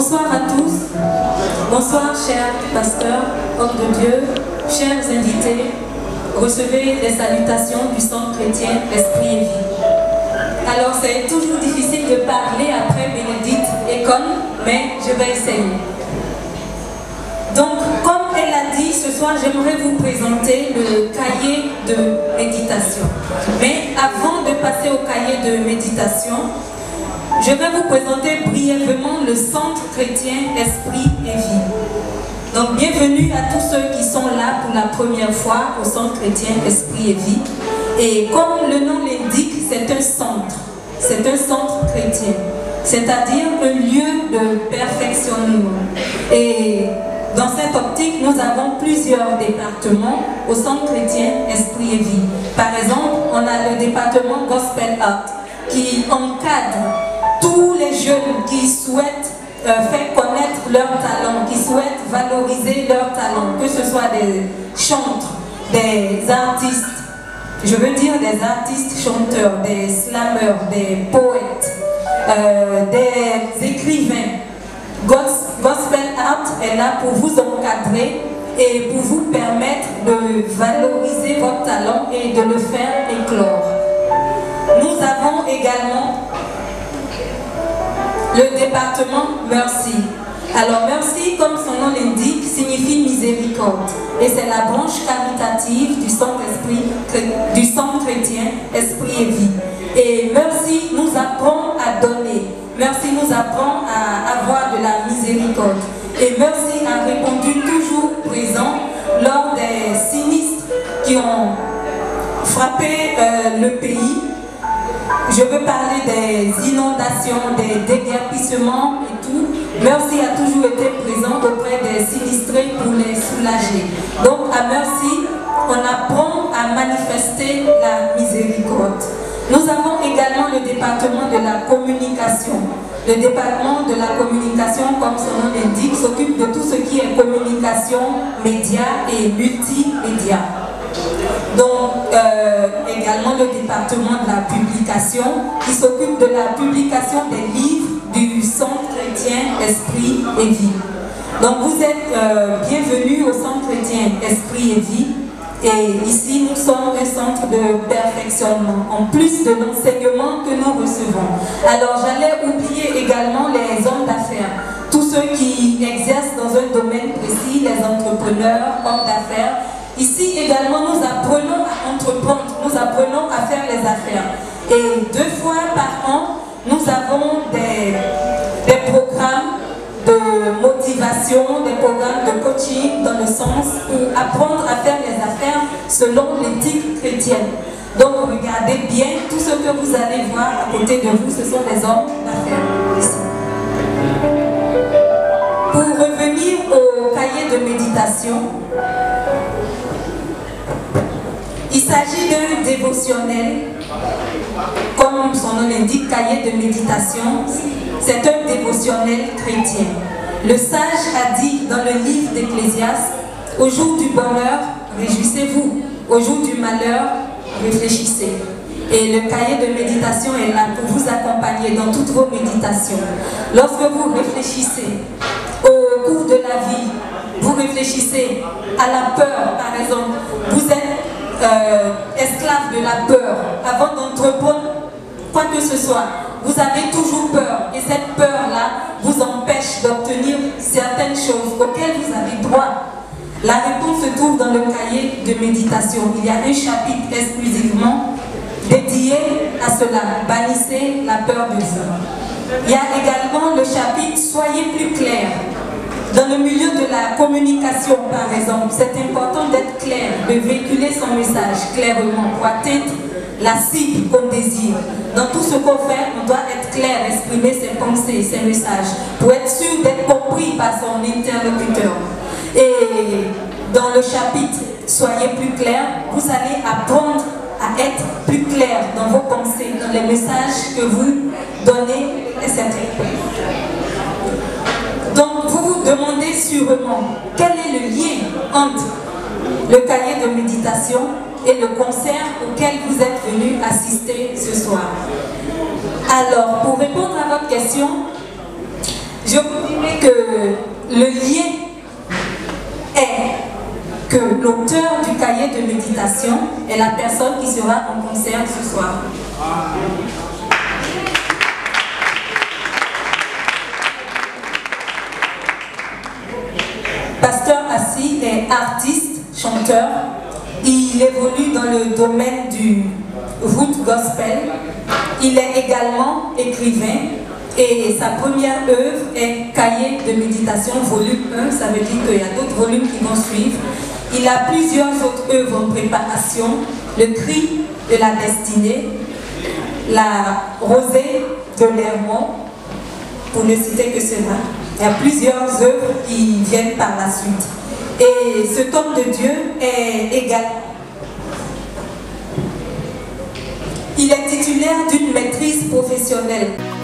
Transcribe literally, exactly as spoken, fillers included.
Bonsoir à tous. Bonsoir, chers pasteurs, hommes de Dieu, chers invités. Recevez les salutations du Centre chrétien Esprit et Vie. Alors, c'est toujours difficile de parler après Bénédicte et Con, mais je vais essayer. Donc, comme elle a dit, ce soir, j'aimerais vous présenter le cahier de méditation. Mais avant de passer au cahier de méditation, je vais vous présenter brièvement le Centre chrétien Esprit et Vie. Donc, bienvenue à tous ceux qui sont là pour la première fois au Centre chrétien Esprit et Vie. Et comme le nom l'indique, c'est un centre. C'est un centre chrétien, c'est-à-dire un lieu de perfectionnement. Et dans cette optique, nous avons plusieurs départements au Centre chrétien Esprit et Vie. Par exemple, on a le département Gospel Art qui encadre tous les jeunes qui souhaitent euh, faire connaître leurs talents, qui souhaitent valoriser leurs talents, que ce soit des chantres, des artistes, je veux dire des artistes chanteurs, des slammeurs, des poètes, euh, des écrivains. Gospel Art est là pour vous encadrer et pour vous permettre de valoriser votre talent et de le faire éclore. Nous avons également le département Merci. Alors Merci, comme son nom l'indique, signifie miséricorde. Et c'est la branche caritative du Centre, Esprit, du Centre chrétien Esprit et Vie. Et Merci nous apprend à donner. Merci nous apprend à avoir de la miséricorde. Et Merci a répondu toujours présent lors des sinistres qui ont frappé euh, le pays. Je veux parler des inondations, des déguerpissements et tout. Merci a toujours été présent auprès des sinistrés pour les soulager. Donc à Merci, on apprend à manifester la miséricorde. Nous avons également le département de la communication. Le département de la communication, comme son nom l'indique, s'occupe de tout ce qui est communication, médias et multimédia. Donc, euh, également le département de la publication, qui s'occupe de la publication des livres du Centre chrétien Esprit et Vie. Donc, vous êtes euh, bienvenus au Centre chrétien Esprit et Vie. Et ici, nous sommes un centre de perfectionnement, en plus de l'enseignement que nous recevons. Alors, j'allais oublier également les hommes d'affaires, tous ceux qui exercent dans un domaine précis, les entrepreneurs, hommes d'affaires. Ici également, nous apprenons à entreprendre, nous apprenons à faire les affaires. Et deux fois par an, nous avons des, des programmes de motivation, des programmes de coaching dans le sens pour apprendre à faire les affaires selon l'éthique chrétienne. Donc regardez bien, tout ce que vous allez voir à côté de vous, ce sont des hommes d'affaires ici. Pour revenir au cahier de méditation, il s'agit d'un dévotionnel, comme son nom l'indique, cahier de méditation. C'est un dévotionnel chrétien. Le sage a dit dans le livre d'Ecclésiaste, au jour du bonheur, réjouissez-vous, au jour du malheur, réfléchissez. Et le cahier de méditation est là pour vous accompagner dans toutes vos méditations. Lorsque vous réfléchissez au cours de la vie, vous réfléchissez à la peur, par exemple, vous êtes euh, esclave de la peur. Avant d'entreprendre quoi que ce soit, vous avez toujours peur et cette peur-là vous empêche d'obtenir certaines choses auxquelles vous avez droit. La réponse se trouve dans le cahier de méditation. Il y a un chapitre exclusivement dédié à cela. Bannissez la peur de vous. Il y a également le chapitre Soyez plus clair. Dans le milieu de la communication, par exemple, c'est important d'être clair, de véhiculer son message clairement pour atteindre la cible qu'on désire. Dans tout ce qu'on fait, on doit être clair, exprimer ses pensées, ses messages, pour être sûr d'être compris par son interlocuteur. Et dans le chapitre Soyez plus clair, vous allez apprendre à être plus clair dans vos pensées, dans les messages que vous donnez, et cetera. Donc vous vous demandez sûrement quel est le lien entre le cahier de méditation et le concert auquel vous êtes venu assister ce soir. Alors, pour répondre à votre question, je vous dirai le lien est que l'auteur du cahier de méditation est la personne qui sera en concert ce soir. Pasteur Assis est artiste, chanteur. Il évolue dans le domaine du root gospel. Il est également écrivain et sa première œuvre est Cahier de méditation volume un. Ça veut dire qu'il y a d'autres volumes qui vont suivre. Il a plusieurs autres œuvres en préparation. Le cri de la destinée, la rosée de l'Hermont, pour ne citer que cela. Il y a plusieurs œuvres qui viennent par la suite. Et cet homme de Dieu est égal. Il est titulaire d'une maîtrise professionnelle.